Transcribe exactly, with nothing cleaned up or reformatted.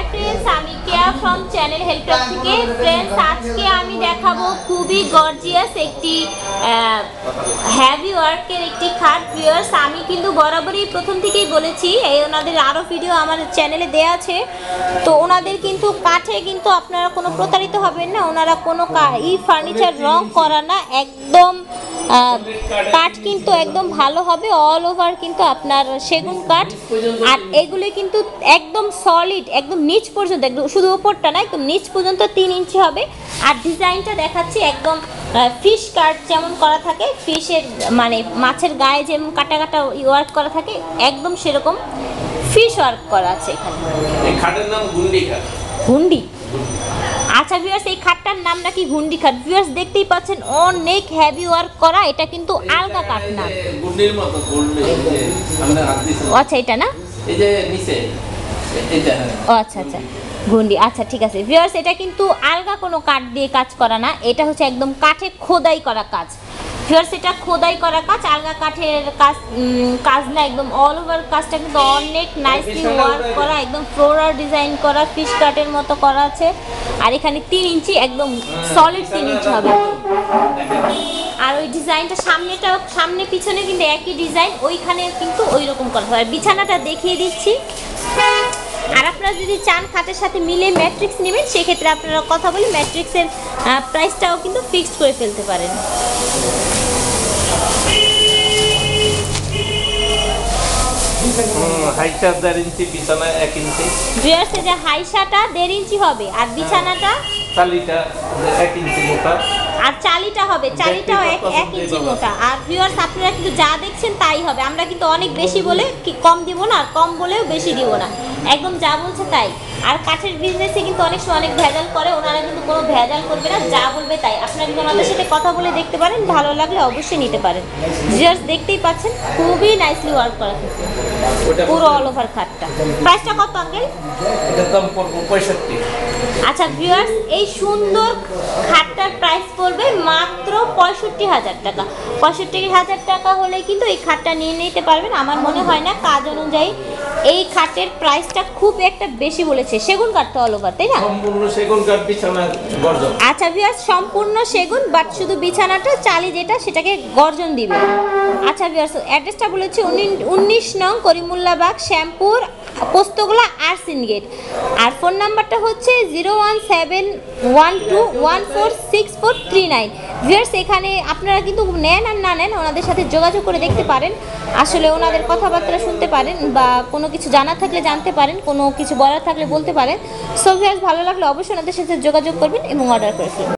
Friends, আমি কেয়া from channel হেল্পটপ থেকে। Friends, আজকে আমি দেখাবো খুবই গর্জিয়াস একটি হেভি ওয়ার্কের একটি খাট। ভিউয়ার্স, আমি কিন্তু বরাবরই প্রথম থেকেই বলেছি, এই ওনাদের আরও ভিডিও আমার চ্যানেলে দেওয়া আছে। তো ওনাদের কিন্তু কাঠে কিন্তু আপনারা কোনো প্রতারিত হবেন না, ওনারা কোনো ই ফার্নিচার রং করা না, একদম কাঠ কিন্তু একদম ভালো হবে, অল ওভার কিন্তু আপনার সেগুন কাঠ। আর এগুলো কিন্তু একদম সলিড, একদম নিচ পর্যন্ত, একদম শুধু উপরটা না, একদম নিচ পর্যন্ত তিন ইঞ্চি হবে। আর ডিজাইনটা দেখাচ্ছি একদম ফিশ কাট যেমন করা থাকে, ফিশের মানে মাছের গায়ে যেমন কাটা কাটা ওয়ার্ক করা থাকে, একদম সেরকম ফিশ ওয়ার্ক করা আছে এখানে। এই খাটের নাম গুন্ডি খাট। গুন্ডি, আচ্ছা ভিউয়ার্স, এই খাটটার নাম নাকি গুন্ডি খাট। ভিউয়ার্স, দেখতেই পাচ্ছেন অনেক হেভি ওয়ার্ক করা, এটা কিন্তু আলগা কাঠ না, গুন্ডির মতো গোল্ডে আমরা হাত দিছি। আচ্ছা, এটা না, এই যে নিচে এটা। ও আচ্ছা আচ্ছা, গুন্ডি, আচ্ছা ঠিক আছে। ভিউয়ার্স, এটা কিন্তু আলগা কোনো কাঠ দিয়ে কাজ করা না, এটা হচ্ছে একদম কাঠে খোদাই করা কাজ। ভিউয়ার্স, এটা খোদাই করা কাজ, আলগা কাঠের কাজ কাজ না, একদম অল ওভার কাজটা কিন্তু অনেক নাইসলি ওয়ার্ক করা, একদম ফ্লোরাল ডিজাইন করা, ফিশ কাটের মতো করা আছে। আর এখানে তিন ইঞ্চি একদম সলিড তিন ইঞ্চি হবে। আর ওই ডিজাইনটা সামনেটা সামনে পিছনে কিন্তু একই ডিজাইন, ওইখানে কিন্তু ওই রকম করা হয়। বিছানাটা দেখিয়ে দিচ্ছি। আর আপনারা যদি চান খাটের সাথে মিলে ম্যাট্রিক্স নেবেন, সেক্ষেত্রে আপনারা কথা বলে ম্যাট্রিক্সের প্রাইসটাও কিন্তু ফিক্সড করে ফেলতে পারেন। হাইটটা দেড় ইঞ্চি, বিছানা এক ইঞ্চি। ভিউয়ার্স, এই যে হাইসাটা দেড় ইঞ্চি হবে, আর বিছানাটা চালিটা এক ইঞ্চি মোটা, আর চালিটা হবে, চালিটাও এক এক ইঞ্চি মোটা। আর ভিউয়ার্স, আপনারা কিন্তু যা দেখছেন তাই হবে, আমরা কিন্তু অনেক বেশি বলে কি কম দিব না, আর কম বলেও বেশি দিব না, একদম যা বলছে তাই। আর কাঠের বিজনেসে কিন্তু অনেক সময় অনেক ভেজাল করে, ওনারা কিন্তু কোনো ভেজাল করবে না, যা বলবে তাই। আপনারা কিন্তু ওনাদের সাথে কথা বলে দেখতে পারেন, ভালো লাগলে অবশ্যই নিতে পারেন। ভিউয়ার্স, দেখতেই পাচ্ছেন খুবই নাইসলি ওয়ার্ক করা থাকে পুরো অল ওভার খাটটা। প্রাইসটা কত আঙ্কেল? এটার দাম পড়বে পঁয়ষট্টি। আচ্ছা ভিউয়ার্স, এই সুন্দর খাটটার প্রাইস পড়বে মাত্র পঁয়ষট্টি হাজার টাকা। পঁয়ষট্টি হাজার টাকা হলে কিন্তু এই খাটটা নিয়ে নিতে পারবেন। আমার মনে হয় না কাজ অনুযায়ী এই খাটের প্রাইসটা খুব একটা বেশি বলেছে। সেগুন কাঠ তো অল ওভার, তাই না? সম্পূর্ণ সেগুন কাঠ, বিছানা গর্জন। আচ্ছা ভিউয়ার্স, সম্পূর্ণ সেগুন, বাট শুধু বিছানাটা চালি যেটা সেটাকে গর্জন দিবে। আচ্ছা ভিউয়ার্স, অ্যাড্রেসটা বলেছি উনিশ নং করিমুল্লাবাগ, শ্যামপুর, পোস্তগোলা, আরসিন গেট। আর ফোন নাম্বারটা হচ্ছে zero one seven one two one four six four three nine. Viewers, এখানে আপনারা কিন্তু নেন আর না নেন ওনাদের সাথে যোগাযোগ করে দেখতে পারেন, আসলে ওনাদের কথাবার্তা শুনতে পারেন, বা কোনো কিছু জানার থাকলে জানতে পারেন, কোনো কিছু বলার থাকলে বলতে পারেন। সো ভিউয়ার্স, ভালো লাগলে অবশ্যই ওনাদের সাথে যোগাযোগ করবেন এবং অর্ডার করে ফেলবেন।